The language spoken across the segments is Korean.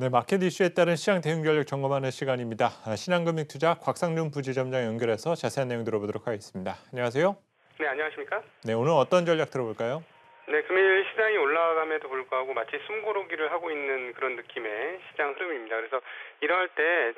네, 마켓 이슈에 따른 시장 대응 전략 점검하는 시간입니다. 신한금융투자 곽상륜 부지점장 연결해서 자세한 내용 들어보도록 하겠습니다. 안녕하세요. 네, 안녕하십니까? 네, 오늘 어떤 전략 들어볼까요? 네, 금일 시장이 올라감에도 불구하고 마치 숨고르기를 하고 있는 그런 느낌의 시장 흐름입니다. 그래서 이럴 때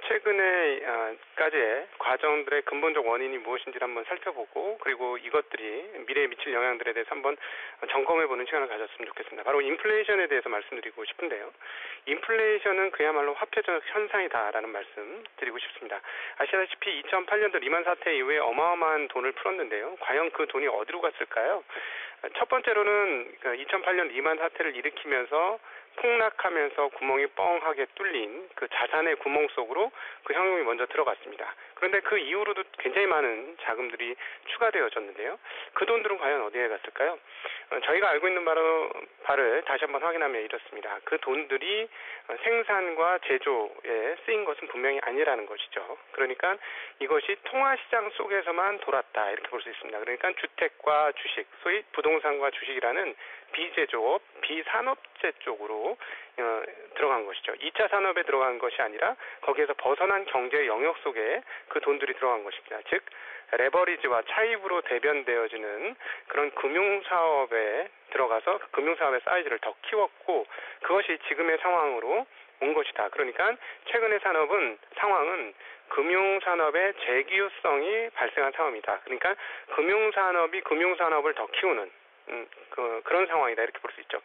최근에까지의 과정들의 근본적 원인이 무엇인지를 한번 살펴보고, 그리고 이것들이 미래에 미칠 영향들에 대해서 한번 점검해보는 시간을 가졌으면 좋겠습니다. 바로 인플레이션에 대해서 말씀드리고 싶은데요. 인플레이션은 그야말로 화폐적 현상이다라는 말씀 드리고 싶습니다. 아시다시피 2008년도 리만 사태 이후에 어마어마한 돈을 풀었는데요. 과연 그 돈이 어디로 갔을까요? 첫 번째로는 2008년 리만 사태를 일으키면서 폭락하면서 구멍이 뻥하게 뚫린 그 자산의 구멍 속으로 그 현금이 먼저 들어갔습니다. 그런데 그 이후로도 굉장히 많은 자금들이 추가되어졌는데요. 그 돈들은 과연 어디에 갔을까요? 저희가 알고 있는 바를 다시 한번 확인하면 이렇습니다. 그 돈들이 생산과 제조에 쓰인 것은 분명히 아니라는 것이죠. 그러니까 이것이 통화시장 속에서만 돌았다, 이렇게 볼 수 있습니다. 그러니까 주택과 주식, 소위 부동산과 주식이라는 비제조업, 비산업재 쪽으로 들어간 것이죠. 2차 산업에 들어간 것이 아니라 거기에서 벗어난 경제 영역 속에 그 돈들이 들어간 것입니다. 즉 레버리지와 차입으로 대변되어지는 그런 금융사업에 들어가서 그 금융사업의 사이즈를 더 키웠고, 그것이 지금의 상황으로 온 것이다. 그러니까 최근의 상황은 금융산업의 재기후성이 발생한 상황이다. 그러니까 금융산업이 금융산업을 더 키우는 그런 상황이다, 이렇게 볼 수 있죠.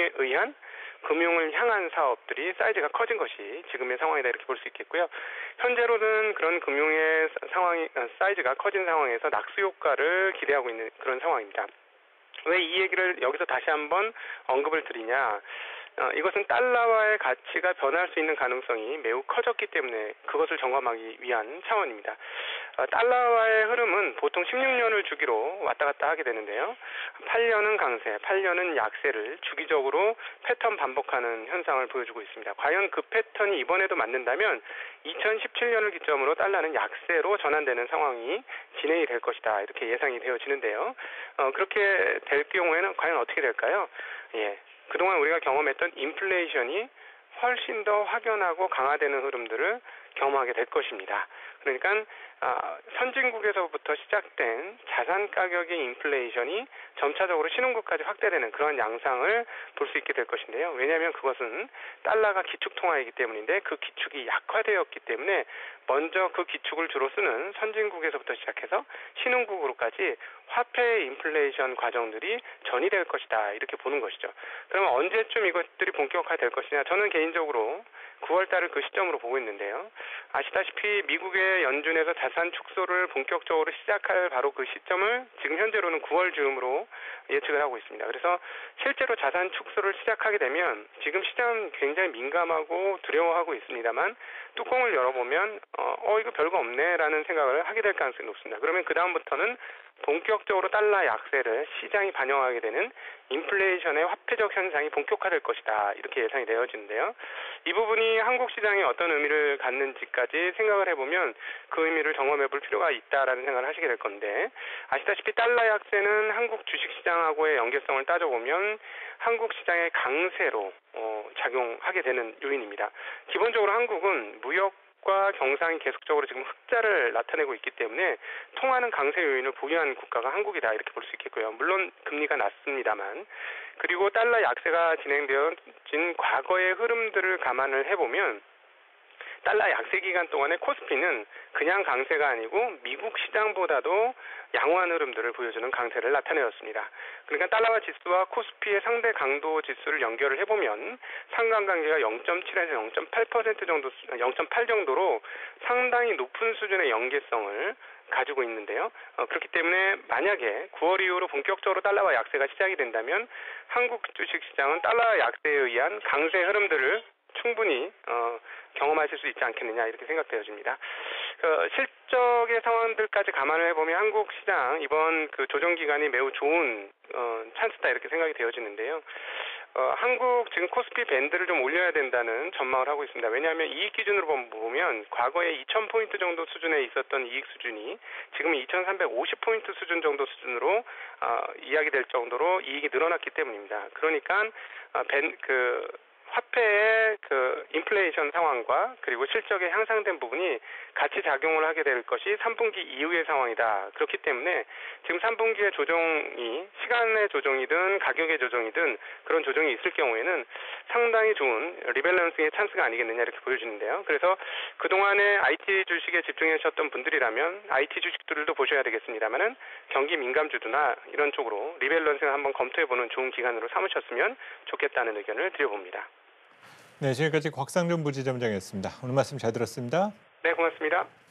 금융을 향한 사업들이 사이즈가 커진 것이 지금의 상황이다, 이렇게 볼 수 있겠고요. 현재로는 그런 금융의 사이즈가 커진 상황에서 낙수 효과를 기대하고 있는 그런 상황입니다. 왜 이 얘기를 여기서 다시 한번 언급을 드리냐? 이것은 달러와의 가치가 변할 수 있는 가능성이 매우 커졌기 때문에 그것을 점검하기 위한 차원입니다. 달러와의 흐름은 보통 16년을 주기로 왔다 갔다 하게 되는데요. 8년은 강세, 8년은 약세를 주기적으로 패턴 반복하는 현상을 보여주고 있습니다. 과연 그 패턴이 이번에도 맞는다면 2017년을 기점으로 달러는 약세로 전환되는 상황이 진행이 될 것이다, 이렇게 예상이 되어지는데요. 그렇게 될 경우에는 과연 어떻게 될까요? 그동안 우리가 경험했던 인플레이션이 훨씬 더 확연하고 강화되는 흐름들을 경험하게 될 것입니다. 그러니까 선진국에서부터 시작된 자산 가격의 인플레이션이 점차적으로 신흥국까지 확대되는 그런 양상을 볼 수 있게 될 것인데요. 왜냐하면 그것은 달러가 기축통화이기 때문인데, 그 기축이 약화되었기 때문에 먼저 그 기축을 주로 쓰는 선진국에서부터 시작해서 신흥국으로까지 화폐의 인플레이션 과정들이 전이될 것이다, 이렇게 보는 것이죠. 그러면 언제쯤 이것들이 본격화될 것이냐? 저는 개인적으로 9월 달을 그 시점으로 보고 있는데요. 아시다시피 미국의 연준에서 자산 축소를 본격적으로 시작할 바로 그 시점을 지금 현재로는 9월 즈음으로 예측을 하고 있습니다. 그래서 실제로 자산 축소를 시작하게 되면 지금 시장은 굉장히 민감하고 두려워하고 있습니다만, 뚜껑을 열어보면 이거 별거 없네라는 생각을 하게 될 가능성이 높습니다. 그러면 그 다음부터는 본격적으로 달러 약세를 시장이 반영하게 되는 인플레이션의 화폐적 현상이 본격화될 것이다, 이렇게 예상이 되어지는데요. 이 부분이 한국 시장에 어떤 의미를 갖는지까지 생각을 해보면 그 의미를 점검해 볼 필요가 있다라는 생각을 하시게 될 건데, 아시다시피 달러 약세는 한국 주식시장하고의 연계성을 따져보면 한국 시장의 강세로 작용하게 되는 요인입니다. 기본적으로 한국은 무역과 경상이 계속적으로 지금 흑자를 나타내고 있기 때문에 통하는 강세 요인을 보유한 국가가 한국이다, 이렇게 볼 수 있겠고요. 물론 금리가 낮습니다만, 그리고 달러 약세가 진행되어진 과거의 흐름들을 감안을 해보면 달러 약세 기간 동안의 코스피는 그냥 강세가 아니고 미국 시장보다도 양호한 흐름들을 보여주는 강세를 나타내었습니다. 그러니까 달러화 지수와 코스피의 상대 강도 지수를 연결을 해보면 상관관계가 0.7에서 0.8% 정도, 0.8 정도로 상당히 높은 수준의 연계성을 가지고 있는데요. 그렇기 때문에 만약에 9월 이후로 본격적으로 달러화 약세가 시작이 된다면 한국 주식시장은 달러화 약세에 의한 강세 흐름들을 충분히 경험하실 수 있지 않겠느냐, 이렇게 생각되어집니다. 실적의 상황들까지 감안을 해보면 한국 시장 이번 그 조정 기간이 매우 좋은 찬스다, 이렇게 생각이 되어지는데요. 한국 지금 코스피 밴드를 좀 올려야 된다는 전망을 하고 있습니다. 왜냐하면 이익 기준으로 보면 과거에 2,000포인트 정도 수준에 있었던 이익 수준이 지금은 2,350포인트 수준 정도 수준으로 이야기될 정도로 이익이 늘어났기 때문입니다. 그러니까 화폐의 그 인플레이션 상황과 그리고 실적에 향상된 부분이 같이 작용을 하게 될 것이 3분기 이후의 상황이다. 그렇기 때문에 지금 3분기의 조정이 시간의 조정이든 가격의 조정이든 그런 조정이 있을 경우에는 상당히 좋은 리밸런싱의 찬스가 아니겠느냐 이렇게 보여지는데요. 그래서 그동안에 IT 주식에 집중해 주셨던 분들이라면 IT 주식들도 보셔야 되겠습니다만은 경기 민감주도나 이런 쪽으로 리밸런싱을 한번 검토해보는 좋은 기간으로 삼으셨으면 좋겠다는 의견을 드려봅니다. 네, 지금까지 곽상준 부지점장이었습니다. 오늘 말씀 잘 들었습니다. 네, 고맙습니다.